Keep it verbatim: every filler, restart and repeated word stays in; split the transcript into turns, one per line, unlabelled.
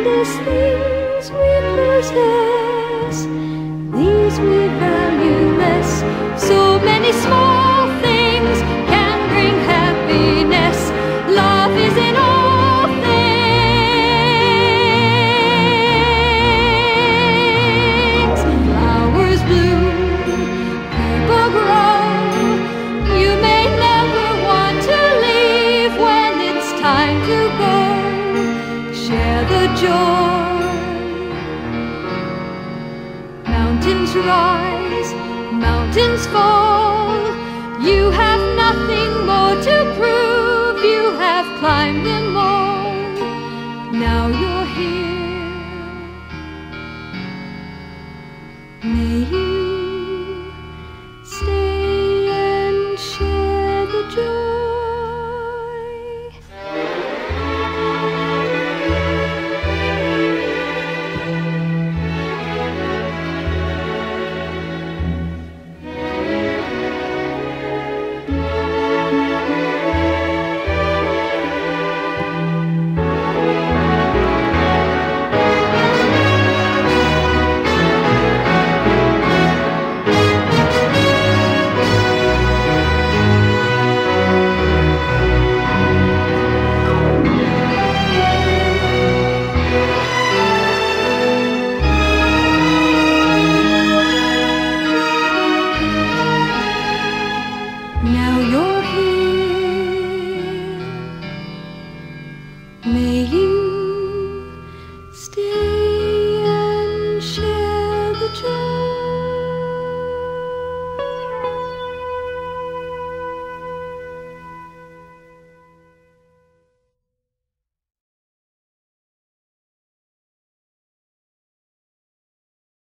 endless things we possess, these we value less. So many small things can bring happiness. Love is in all things. Flowers bloom, people grow. You may never want to leave when it's time to go. Share the joy. Mountains rise, mountains fall. You have nothing more to prove. You have climbed them all. Now you're here. May you stay and share the joy. Now you're here.